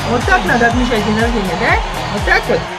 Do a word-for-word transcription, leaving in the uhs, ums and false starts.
Вот так надо отмечать день рождения, да? Вот так вот?